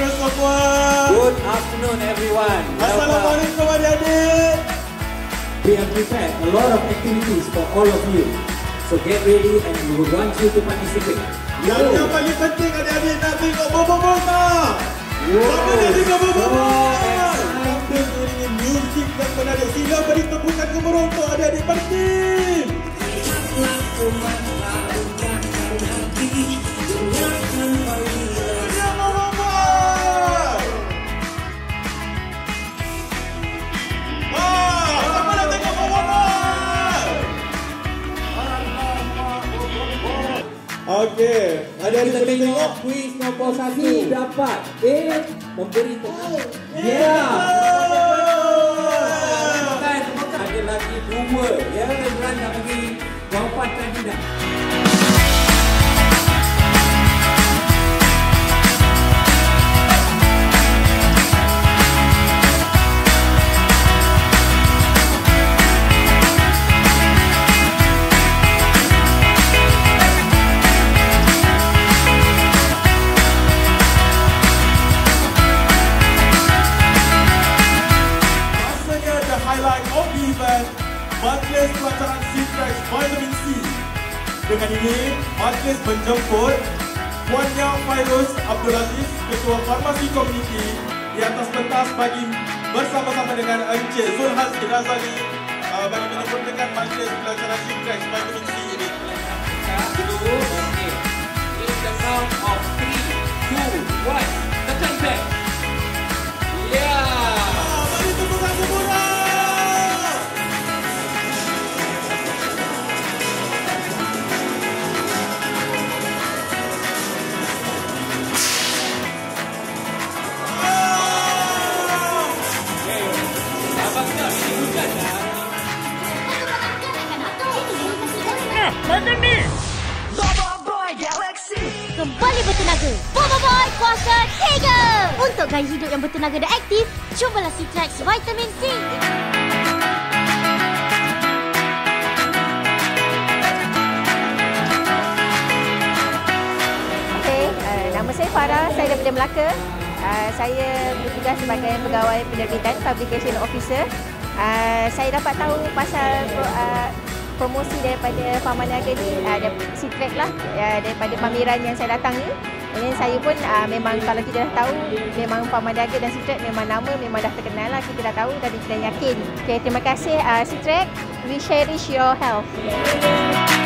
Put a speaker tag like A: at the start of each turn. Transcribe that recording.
A: Saudara semua.
B: Good afternoon everyone.
A: Assalamualaikum adik-adik.
B: We have prepared a lot of activities for all of you. So get ready and we will want you to participate.
A: Dan yang paling penting adik-adik nak tengok bobo-bobo tak? Siapa nak tengok bobo-bobo? Sambil beriringi muzik dan menarik. Sila beri tepukan gemuruh untuk adik-adik penting. Okey, adik-adik boleh tengok
B: kuis nombor 1 dapat memberi tepuk. Ya. Ada lagi 2 ya, Imran nak bagi jawapan kandidat.
A: Majlis Pelajaran Citrax Vitamin C. Dengan ini, majlis menjemput Puan Yang Fairuz Abdul Aziz, Ketua Farmasi Komuniti, di atas pentas bagi bersama-sama dengan Encik Zulhaz bin Azali bagi menyempurnakan majlis Pelajaran Citrax Vitamin C ini.
B: In the count of 3, 2, 1, tekan back.
A: Mari tepukan semua.
C: Kembali bertenaga. Bobo Boy kuasa 3. Untuk gaya hidup yang bertenaga dan aktif, cubalah Citrax Vitamin C.
D: Nama saya Farah, saya daripada Melaka. Saya bertugas sebagai pegawai penerbitan, publication officer. Saya dapat tahu pasal promosi daripada Farma Niaga ni, Citrax lah, daripada pameran yang saya datang ni. Dan saya pun memang kalau kita dah tahu, memang Farma Niaga dan Citrax memang nama memang dah terkenal lah, kita dah tahu dan kita yakin. Okay, terima kasih Citrax, we cherish your health.